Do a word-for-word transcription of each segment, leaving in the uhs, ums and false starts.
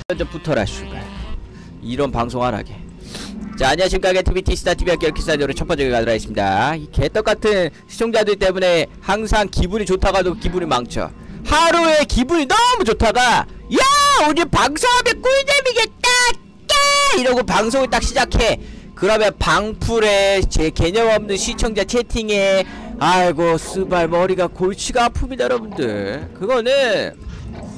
먼저 붙어라 슈발 이런 방송 안 하게. 자, 안녕하십니까. 게티비티 스타티비 학교 기사적으로 첫 번째 가도록 하겠습니다. 이 개떡같은 시청자들 때문에 항상 기분이 좋다가도 기분이 망쳐. 하루에 기분이 너무 좋다가 야 오늘 방송하면 꿀잼이겠다 깨! 이러고 방송을 딱 시작해. 그러면 방풀에 제 개념 없는 시청자 채팅에 아이고 스발 머리가 골치가 아픕니다 여러분들. 그거는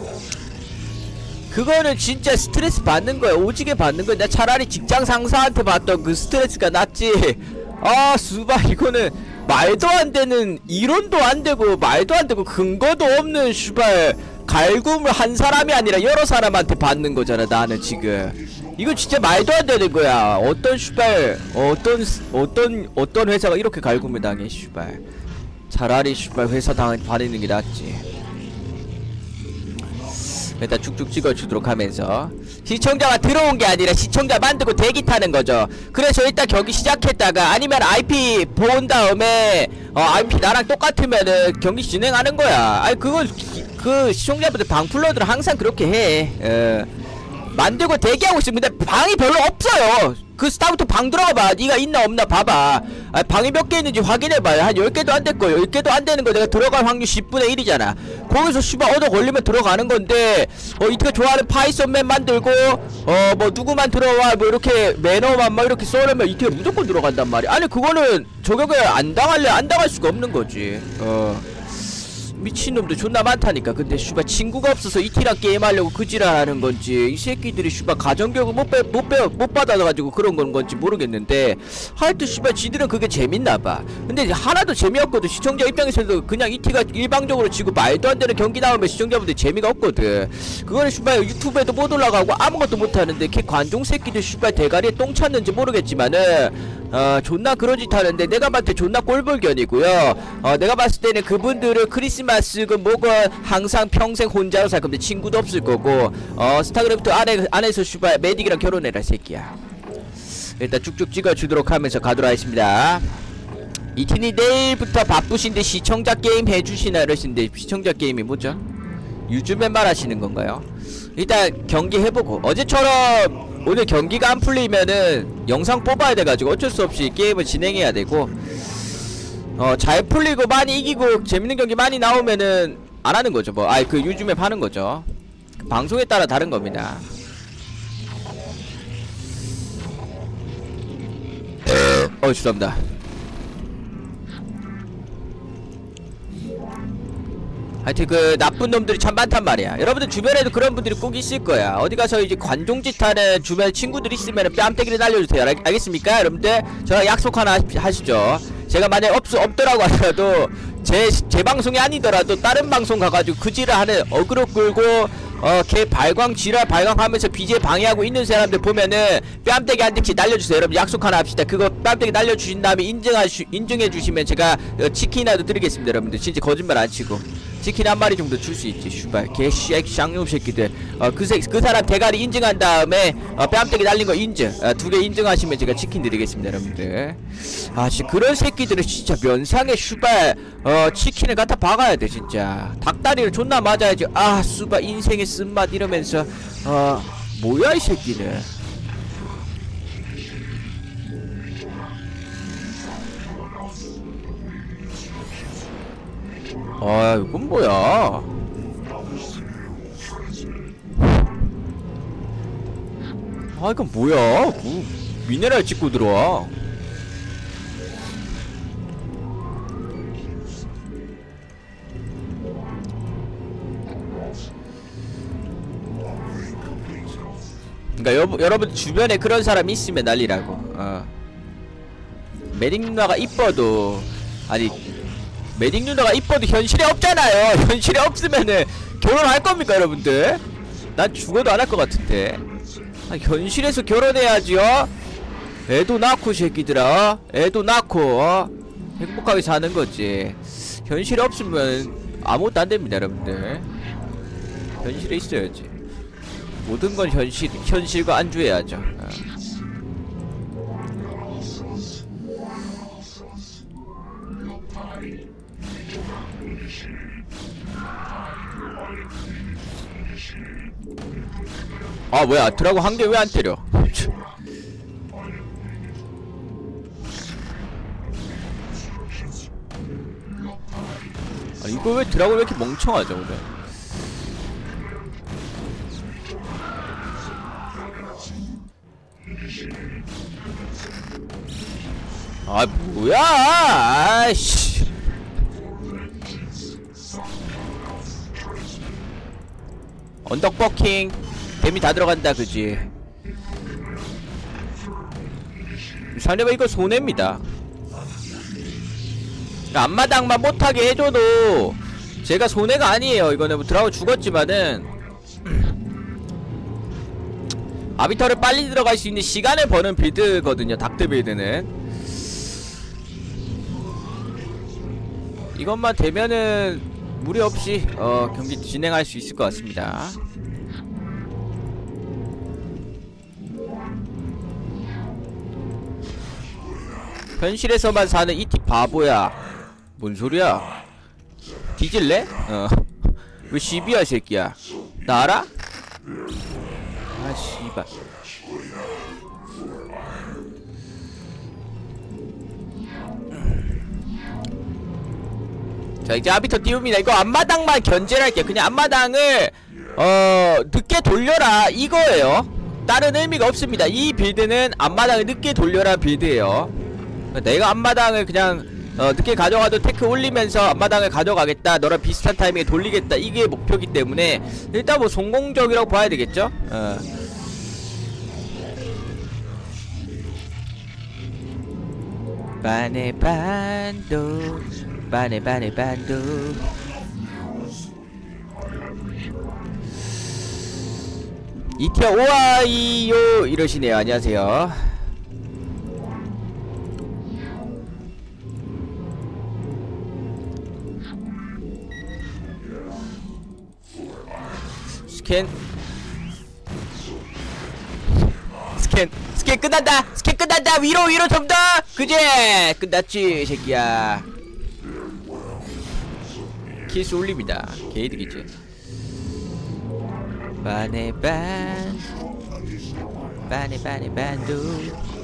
그거는 진짜 스트레스 받는 거야. 오지게 받는 거야. 나 차라리 직장 상사한테 받던 그 스트레스가 낫지. 아 수발 이거는 말도 안 되는, 이론도 안 되고 말도 안 되고 근거도 없는 슈발 갈굼을 한 사람이 아니라 여러 사람한테 받는 거잖아 나는 지금. 이거 진짜 말도 안 되는 거야. 어떤 슈발 어떤 어떤 어떤 회사가 이렇게 갈굼을 당해 슈발. 차라리 슈발 회사 당 받는 게 낫지. 일단 쭉쭉 찍어주도록 하면서 시청자가 들어온 게 아니라 시청자 만들고 대기 타는 거죠. 그래서 일단 경기 시작했다가 아니면 아이피 본 다음에 어 아이피 나랑 똑같으면은 경기 진행하는 거야. 아니 그건 그 시청자분들 방플러들은 항상 그렇게 해. 어. 만들고 대기하고 있으면 근데 방이 별로 없어요. 그 스타부터 방 들어가봐. 니가 있나 없나 봐봐. 아, 방이 몇 개 있는지 확인해봐요. 한 열 개도 안 됐고요. 열 개도 안 되는 거 내가 들어갈 확률 십분의 일이잖아 거기서 씨발 얻어 걸리면 들어가는 건데 어 이렇게 좋아하는 파이썬맨 만들고 어 뭐 누구만 들어와 뭐 이렇게 매너만 막 이렇게 써놓으면 이렇게 무조건 들어간단 말이야. 아니 그거는 저격을 안 당할래 안 당할 수가 없는 거지. 어 미친놈들 존나 많다니까. 근데 슈발 친구가 없어서 이티랑 게임하려고 그지랄하는 건지 이 새끼들이 슈발 가정교육을 못 빼, 못 빼, 못 받아가지고 그런 건 건지 모르겠는데 하여튼 슈발 지들은 그게 재밌나봐. 근데 하나도 재미없거든. 시청자 입장에서도 그냥 이티가 일방적으로 지고 말도 안 되는 경기 나오면 시청자분들 재미가 없거든. 그거는 슈발 유튜브에도 못 올라가고 아무것도 못하는데 걔 관종 새끼들 슈발 대가리에 똥 찼는지 모르겠지만은 어 존나 그런 짓 하는데 내가 봤을 때 존나 꼴불견이고요. 어 내가 봤을 때는 그분들은 크리스마스건 뭐건 항상 평생 혼자로 살 건데 친구도 없을 거고 어 스타크래프트 안에, 안에서 슈발 메딕이랑 결혼해라 새끼야. 일단 쭉쭉 찍어주도록 하면서 가도록 하겠습니다. 이티니 내일부터 바쁘신데 시청자 게임 해주시나 이러시는데 시청자 게임이 뭐죠? 요즘에 말하시는 건가요? 일단 경기 해보고 어제처럼 오늘 경기가 안 풀리면은 영상 뽑아야 돼가지고 어쩔 수 없이 게임을 진행해야 되고 어 잘 풀리고 많이 이기고 재밌는 경기 많이 나오면은 안 하는 거죠. 뭐 아이 그 요즘에 파는 거죠. 방송에 따라 다른 겁니다. 어 죄송합니다. 하여튼 그 나쁜 놈들이 참 많단 말이야. 여러분들 주변에도 그런 분들이 꼭 있을 거야. 어디 가서 이제 관종짓 하는 주변에 친구들이 있으면 뺨때기를 날려주세요. 알, 알겠습니까 여러분들? 저랑 약속 하나 하시죠. 제가 만약 없, 없더라고 하더라도 제, 제 방송이 아니더라도 다른 방송 가가지고 그지를 하는 어그로 끌고 어 걔 발광 지랄 발광하면서 비제 방해하고 있는 사람들 보면은 뺨때기 한 대씩 날려주세요. 여러분 약속 하나 합시다. 그거 뺨때기 날려주신 다음에 인증하시, 인증해주시면 제가 어, 치킨이라도 드리겠습니다. 여러분들 진짜 거짓말 안 치고 치킨 한 마리 정도 줄 수 있지. 슈발 개씨 쌍놈 새끼들. 어 그 그 사람 대가리 인증한 다음에 어 뺨때기 날린 거 인증 어, 두 개 인증하시면 제가 치킨 드리겠습니다 여러분들. 아 진짜 그런 새끼들은 진짜 면상에 슈발 어 치킨을 갖다 박아야 돼 진짜. 닭다리를 존나 맞아야지. 아 수발 인생의 쓴맛 이러면서 어 뭐야 이 새끼는. 아 이건 뭐야. 아 이건 뭐야. 뭐 미네랄 찍고 들어와. 그니까 여, 여러분 주변에 그런 사람이 있으면 난리라고. 어. 메딕 누나가 이뻐도 아니 메딕 누나가 이뻐도 현실에 없잖아요. 현실에 없으면은 결혼할 겁니까 여러분들? 난 죽어도 안 할 것 같은데. 아, 현실에서 결혼해야지요. 애도 낳고 새끼들아. 애도 낳고 어? 행복하게 사는 거지. 현실에 없으면 아무것도 안 됩니다 여러분들. 현실에 있어야지. 모든 건 현실 현실과 안주해야죠. 어. 아 뭐야 드라고 한 개 왜 안 때려? 아 이거 왜 드라고 왜 이렇게 멍청하죠 오늘? 아 뭐야 아이씨. 언덕 버킹 데미 다 들어간다 그지. 상대방 이거 손해입니다. 앞마당만 못하게 해줘도 제가 손해가 아니에요. 이거는 뭐 드라고 죽었지만은 아비터를 빨리 들어갈 수 있는 시간을 버는 빌드거든요. 닥터 빌드는. 이것만 되면은 무리 없이 어, 경기 진행할 수 있을 것 같습니다. 현실에서만 사는 이티 바보야. 뭔 소리야? 뒤질래? 어. 왜 시비야 새끼야? 나 알아? 아 씨발. 자 이제 아비터 띄웁니다. 이거 앞마당만 견제를 할게요. 그냥 앞마당을 어 늦게 돌려라 이거예요. 다른 의미가 없습니다. 이 빌드는 앞마당을 늦게 돌려라 빌드예요. 내가 앞마당을 그냥 어 늦게 가져가도 테크 올리면서 앞마당을 가져가겠다, 너랑 비슷한 타이밍에 돌리겠다, 이게 목표이기 때문에 일단 뭐 성공적이라고 봐야 되겠죠? 어. 바네 반도 바네 바네 반도. 이티어 오아이요 이러시네요. 안녕하세요. 스캔 스캔 스캔 끝난다. 스캔 끝난다. 위로 위로 좀 더. 그제 끝났지 새끼야. 키스 올립니다. 개이득이지. 바네 반 바네 바네 반도.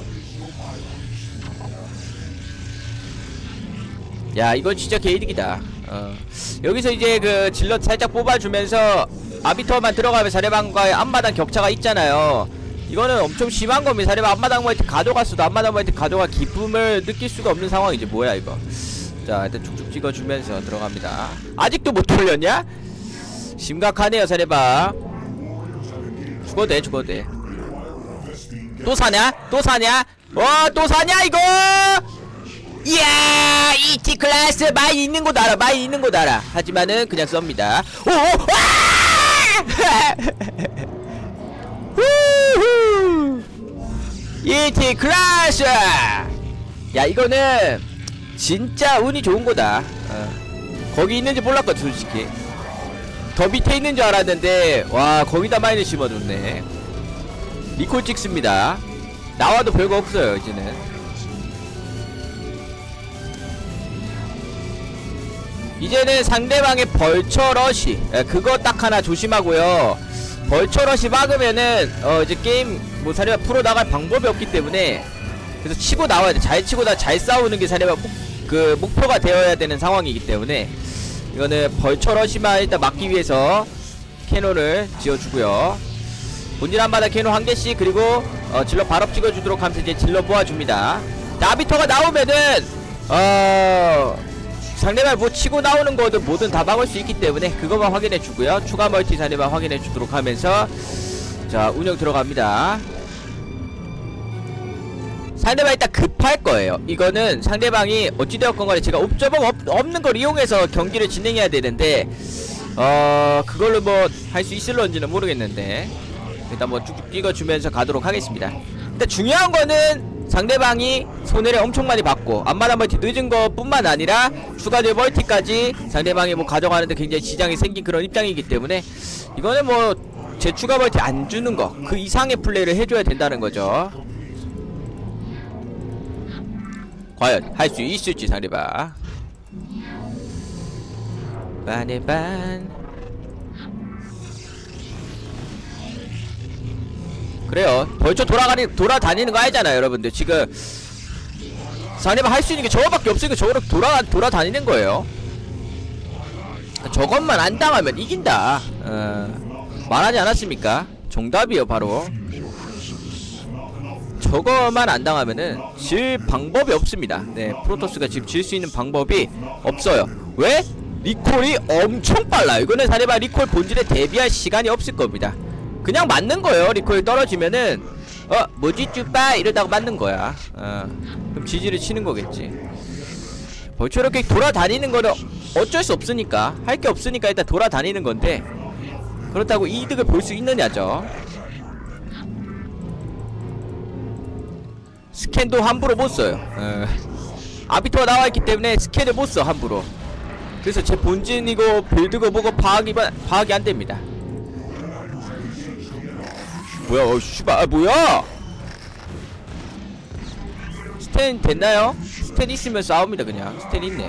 야 이건 진짜 개이득이다. 어 여기서 이제 그 질럿 살짝 뽑아주면서 아비터만 들어가면 사례방과의 앞마당 격차가 있잖아요. 이거는 엄청 심한 겁니다. 사례방 앞마당 멀티 가져갔어도 앞마당 멀티 가져가 기쁨을 느낄 수가 없는 상황이지. 뭐야 이거. 자 일단 쭉쭉 찍어주면서 들어갑니다. 아직도 못 돌렸냐? 심각하네요 사례방. 죽어도 돼 죽어도 돼. 또 사냐? 또 사냐? 어 또 사냐 이거? 이야 이티 클래스 많이 있는 곳 알아. 많이 있는 곳 알아. 하지만은 그냥 썹니다. 오오 이티 클래스. 야 이거는 진짜 운이 좋은 거다. 어. 거기 있는지 몰랐거든 솔직히. 더 밑에 있는 줄 알았는데 와 거기다 마이너 심어줬네. 리콜 찍습니다. 나와도 별거 없어요 이제는. 이제는 상대방의 벌처러시 그거 딱 하나 조심하고요. 벌처러시 막으면은 어 이제 게임 뭐 사례가 풀어나갈 방법이 없기 때문에 그래서 치고 나와야 돼. 잘 치고 나 잘 싸우는 게 사례가 그 목표가 되어야 되는 상황이기 때문에 이거는 벌처러시만 일단 막기 위해서 캐논을 지어주고요. 본질 한마다 캐논 한 개씩 그리고 어 질러 발업 찍어주도록 하면서 이제 질러 모아줍니다. 나비터가 나오면은 어 상대방 뭐 치고 나오는 거든 뭐든 다 막을 수 있기 때문에 그것만 확인해주고요. 추가 멀티 상대방 확인해주도록 하면서 자 운영 들어갑니다. 상대방이 일단 급할 거예요. 이거는 상대방이 어찌되었건 간에 제가 옵저버 없, 없는 걸 이용해서 경기를 진행해야 되는데 어 그걸로 뭐 할 수 있을런지는 모르겠는데 일단 뭐 쭉쭉 뛰어주면서 가도록 하겠습니다. 일단 중요한 거는 상대방이 손해를 엄청 많이 받고 앞마당 멀티 늦은 거 뿐만 아니라 추가될 멀티까지 상대방이 뭐 가져가는데 굉장히 지장이 생긴 그런 입장이기 때문에 이거는 뭐 제 추가 멀티 안 주는 거 그 이상의 플레이를 해줘야 된다는 거죠. 과연 할 수 있을지 상대방. 바네반 그래요. 벌써 돌아가니 돌아다니는 거 알잖아요 여러분들. 지금 상대방 할 수 있는 게 저거밖에 없으니까 저거로 돌아 돌아다니는 거예요. 저것만 안 당하면 이긴다. 어, 말하지 않았습니까? 정답이요 바로. 저거만 안 당하면은 질 방법이 없습니다. 네, 프로토스가 지금 질 수 있는 방법이 없어요. 왜? 리콜이 엄청 빨라요. 이거는 상대방 리콜 본질에 대비할 시간이 없을 겁니다. 그냥 맞는 거예요. 리콜이 떨어지면은 어 뭐지 쭈빠 이러다가 맞는 거야. 어 그럼 지지를 치는 거겠지. 벌써 이렇게 돌아다니는 거는 어쩔 수 없으니까, 할 게 없으니까 일단 돌아다니는 건데, 그렇다고 이득을 볼 수 있느냐죠. 스캔도 함부로 못 써요. 어. 아비터가 나와있기 때문에 스캔을 못 써 함부로. 그래서 제 본진이고 빌드고 뭐고 파악이 파악이 안 됩니다. 뭐야, 어, 씨발, 아, 뭐야? 스탠 됐나요? 스탠 있으면 싸웁니다, 그냥. 스탠 있네.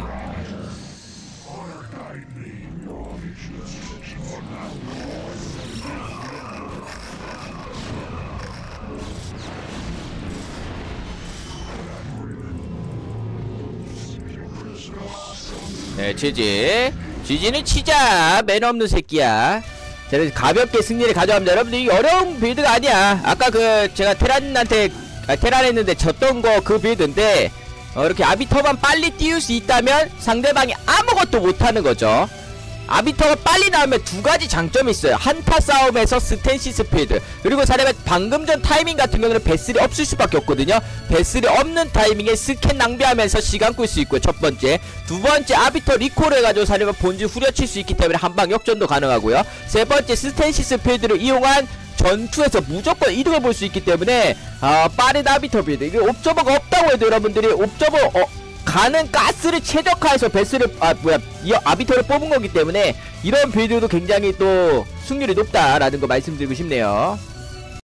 네, 지지. 지지는 치자. 매너 없는 새끼야. 자, 가볍게 승리를 가져갑니다. 여러분들, 이게 어려운 빌드가 아니야. 아까 그, 제가 테란한테, 아, 테란 했는데 졌던 거 그 빌드인데, 어, 이렇게 아비터만 빨리 띄울 수 있다면 상대방이 아무것도 못하는 거죠. 아비터가 빨리 나오면 두 가지 장점이 있어요. 한타 싸움에서 스탠시스 필드, 그리고 상대방 방금 전 타이밍 같은 경우는 배슬이 없을 수밖에 없거든요. 배슬이 없는 타이밍에 스캔 낭비하면서 시간 끌 수 있고요. 첫 번째. 두 번째, 아비터 리콜을 해가지고 상대방 본진 후려칠 수 있기 때문에 한방 역전도 가능하고요. 세 번째, 스탠시스 필드를 이용한 전투에서 무조건 이득을 볼 수 있기 때문에 아, 빠른 아비터 빌드, 이게 옵저버가 없다고 해도 여러분들이 옵저버 어, 가는 가스를 최적화해서 베스를 아 뭐야 이 아비터를 뽑은 거기 때문에 이런 빌드도 굉장히 또 승률이 높다라는 거 말씀드리고 싶네요.